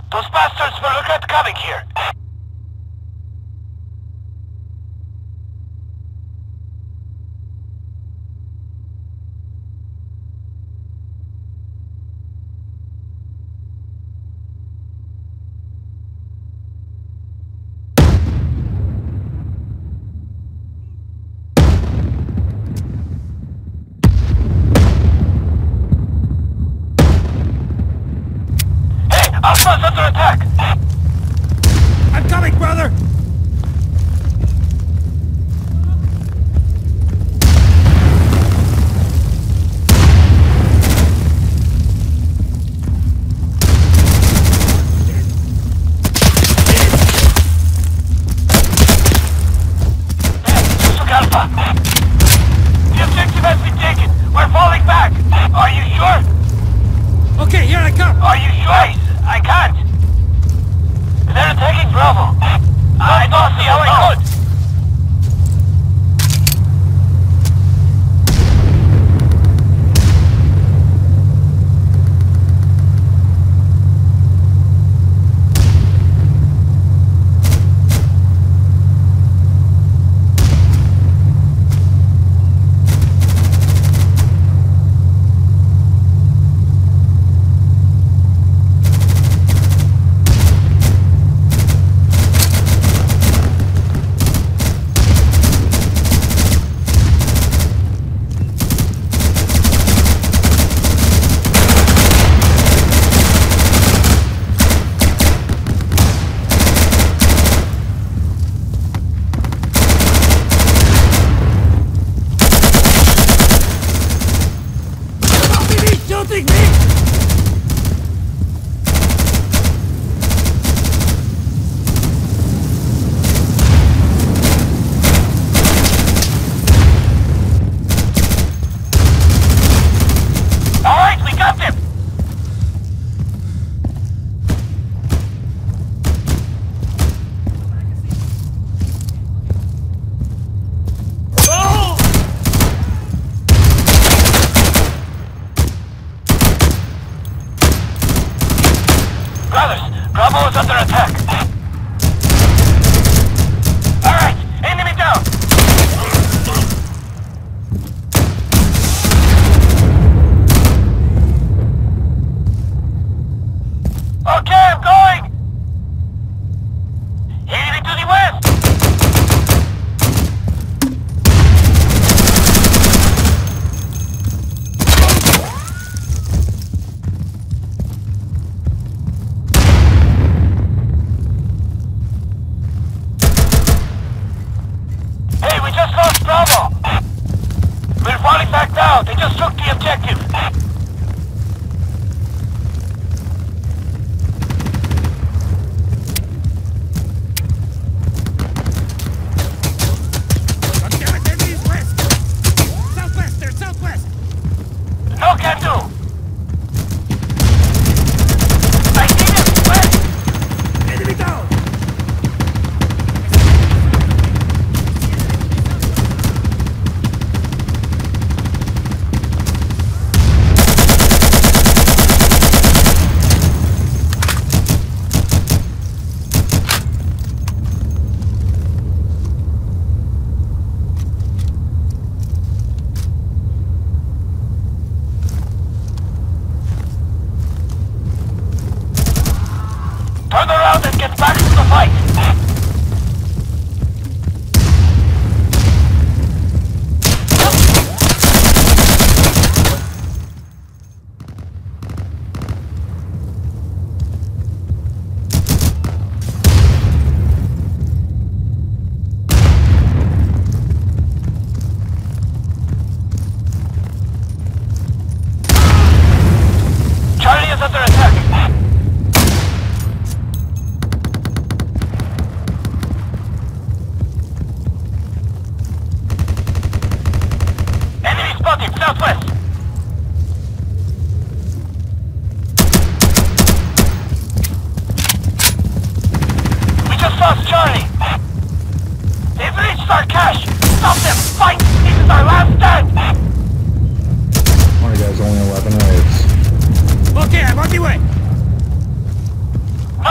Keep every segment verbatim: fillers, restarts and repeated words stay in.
Those bastards will regret coming here. Alpha's under attack! I'm coming, brother! Hey, took Alpha! The objective has been taken! We're falling back! Are you sure? Okay, here I come! Are you sure? I can't! They're attacking Bravo! I don't see how I could! Shooting me! Alright, we got them! Brothers, Bravo is under attack. Alright, enemy down! Okay, I'm going! Enemy to the west! We just lost Bravo! We're falling back down. They just took the objective. God damn it, enemy is west! Southwest, they're southwest! No can do! I see them! West! Enemy down! Turn around and get back to the fight! Charlie is under attack! Spotted, southwest! We just lost Charlie! They've reached our cache! Stop them! Fight! This is our last stand! One guy's only eleven lives. Okay, I'm on the way! No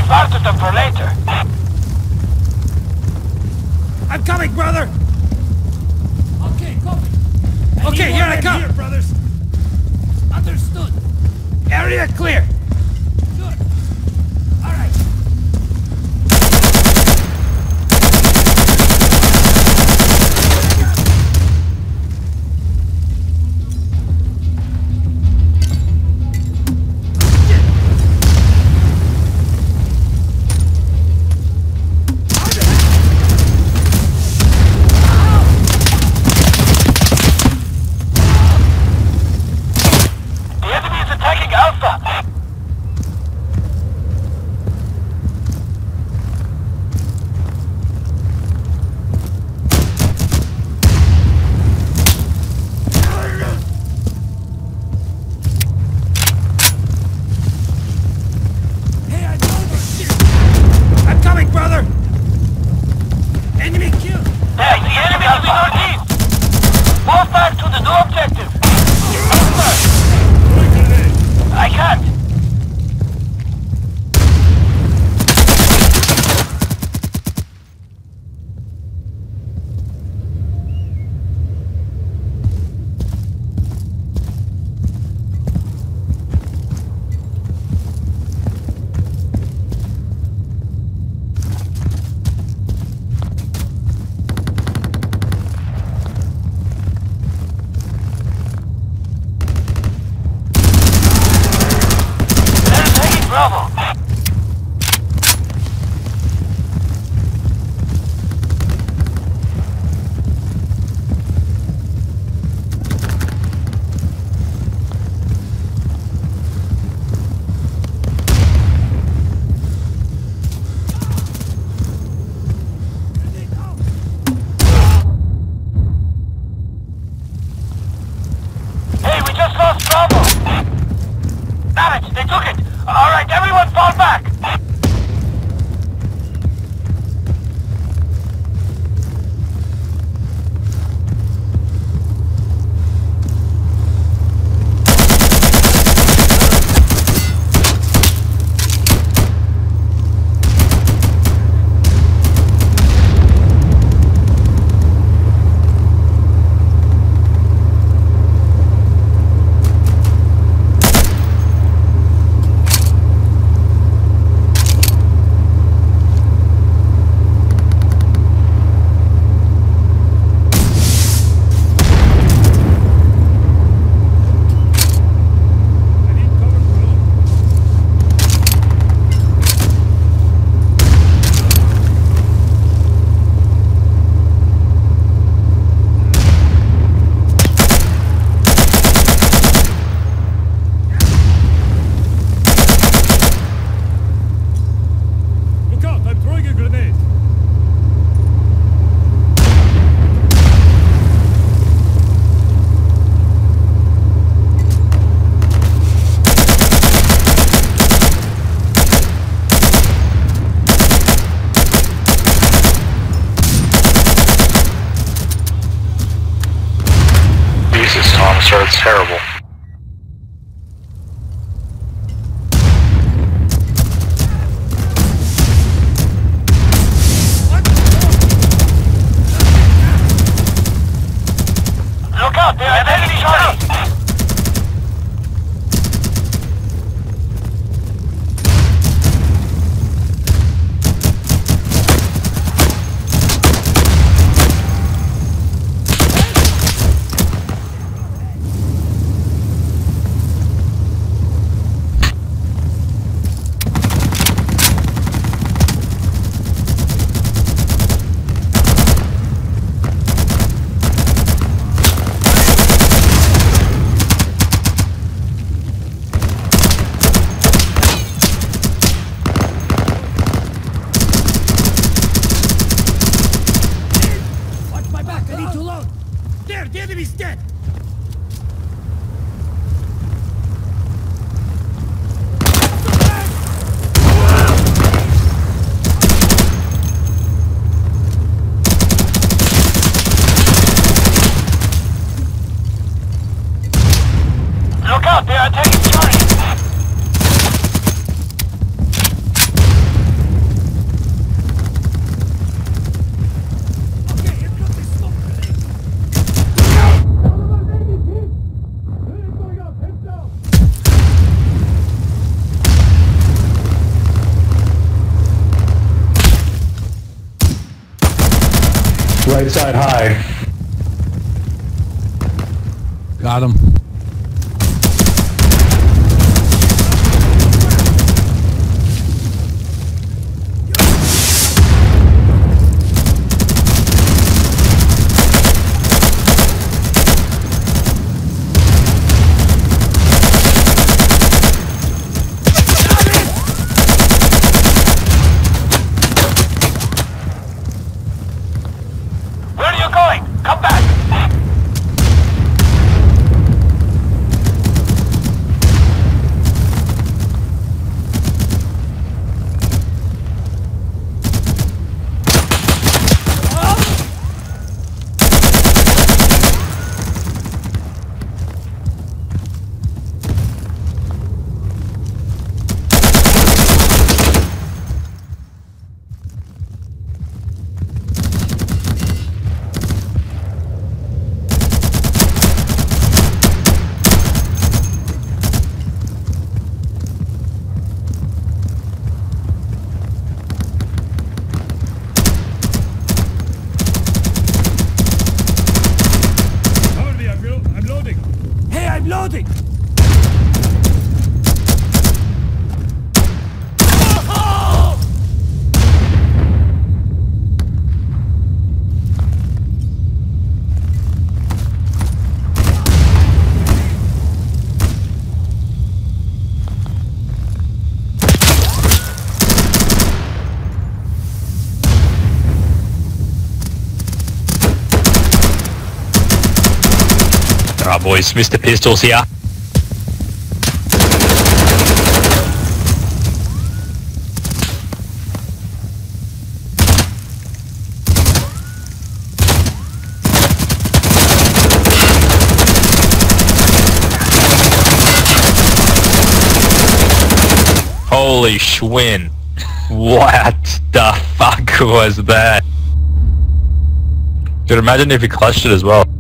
safeguarded them for later. I'm coming, brother! Okay, copy. Okay, here I come! Here, brothers. Understood. Area clear! Good. All right. The enemy is attacking Alpha. Hey, I'm over! I'm coming, brother! Enemy killed! Hey, the enemy is northeast. Move back to the new objective. Alpha. I can't. They're taking Bravo. Hey, we just lost Bravo. Damn it, they took it. All right, everyone fall back. I need cover below. Look out, I'm throwing a grenade. Jesus, Tom, sir, it's terrible. Look out, there are enemy Charlie. Right side high. Got him. Where are you going? Come back! Cover me, I'm, lo- I'm loading. Hey, I'm loading! Alright boys, Mister Pistols here. Holy Schwinn. What the fuck was that? Dude, imagine if he clutched it as well.